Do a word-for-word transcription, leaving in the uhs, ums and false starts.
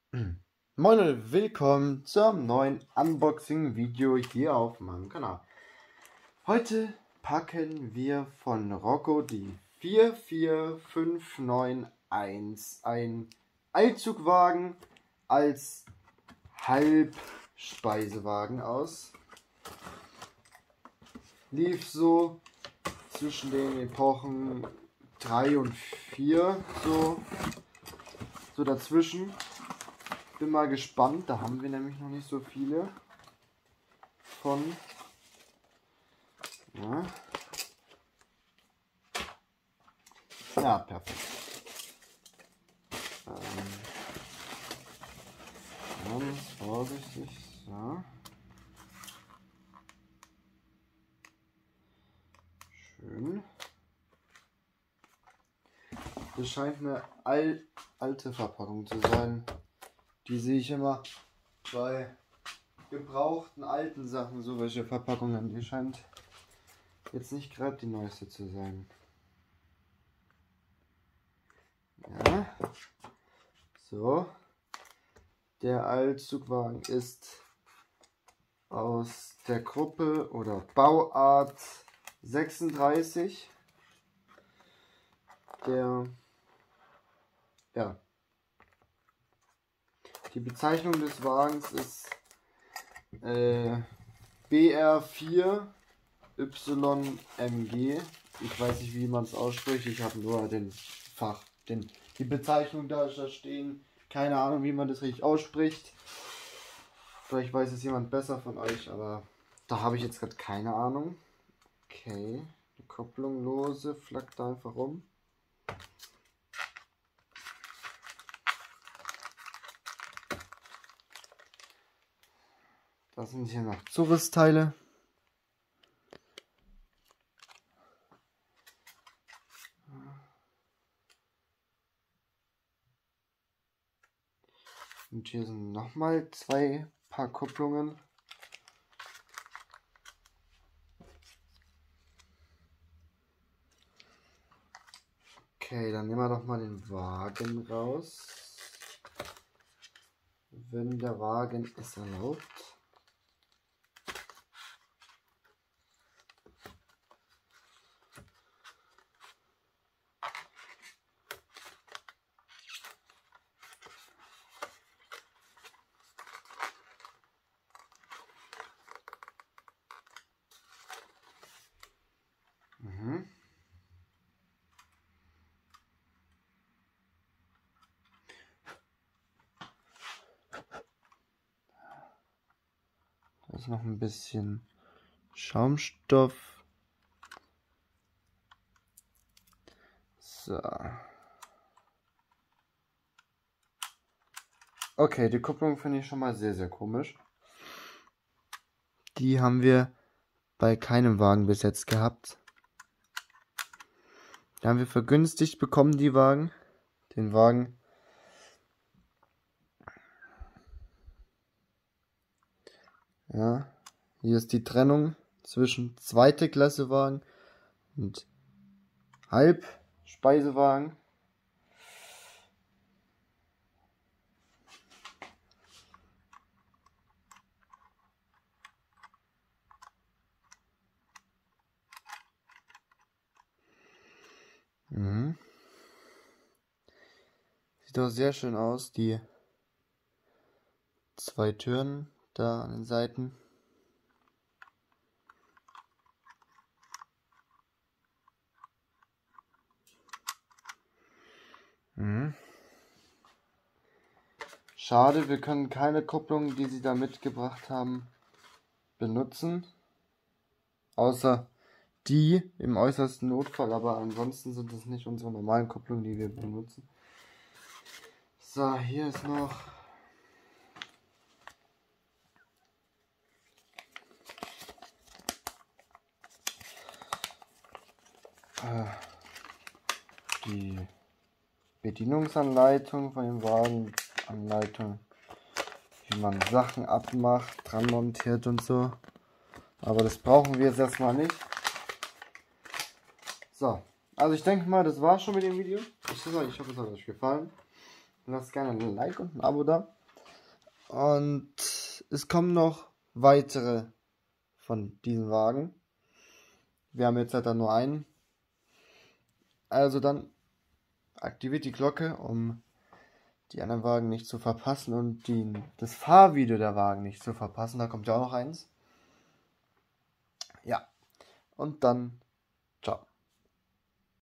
Moin und willkommen zum neuen Unboxing-Video hier auf meinem Kanal. Heute packen wir von Rocco die vier vier fünf neun eins, ein Eilzugwagen als Halbspeisewagen aus. Lief so zwischen den Epochen drei und vier, so, so dazwischen. Bin mal gespannt, da haben wir nämlich noch nicht so viele von. Ja, ja, perfekt. Ähm, ganz vorsichtig, so. Schön. Das scheint eine al alte Verpackung zu sein. Die sehe ich immer bei gebrauchten alten Sachen, so welche Verpackungen. Die scheint jetzt nicht gerade die neueste zu sein. Ja. So. Der Eilzugwagen ist aus der Gruppe oder Bauart sechsunddreißig. Der, ja. Die Bezeichnung des Wagens ist äh, B R vier Y M G. Ich weiß nicht, wie man es ausspricht. Ich habe nur den Fach, den, die Bezeichnung da stehen. Keine Ahnung, wie man das richtig ausspricht. Vielleicht weiß es jemand besser von euch, aber da habe ich jetzt gerade keine Ahnung. Okay, die Kopplung lose, flackt da einfach rum. Das sind hier noch Zurüstteile. Und hier sind nochmal zwei Paar Kupplungen. Okay, dann nehmen wir doch mal den Wagen raus. Wenn der Wagen es erlaubt. Mhm. Da ist noch ein bisschen Schaumstoff. So. Okay, die Kupplung finde ich schon mal sehr, sehr komisch. Die haben wir bei keinem Wagen bis jetzt gehabt. Die haben wir vergünstigt bekommen, die Wagen. Den Wagen. Ja, hier ist die Trennung zwischen zweite Klasse Wagen und Halbspeisewagen. Mhm. Sieht doch sehr schön aus, die zwei Türen da an den Seiten. Mhm. Schade, wir können keine Kupplung, die sie da mitgebracht haben, benutzen. Außer die im äußersten Notfall, aber ansonsten sind das nicht unsere normalen Kupplungen, die wir benutzen. So, hier ist noch äh, die Bedienungsanleitung von dem Wagen, Anleitung, wie man Sachen abmacht, dran montiert und so. Aber das brauchen wir jetzt erstmal nicht. So, also ich denke mal, das war's schon mit dem Video. Ich hoffe, es hat euch gefallen. Lasst gerne ein Like und ein Abo da. Und es kommen noch weitere von diesen Wagen. Wir haben jetzt halt dann nur einen. Also dann aktiviert die Glocke, um die anderen Wagen nicht zu verpassen und die, das Fahrvideo der Wagen nicht zu verpassen. Da kommt ja auch noch eins. Ja, und dann ciao.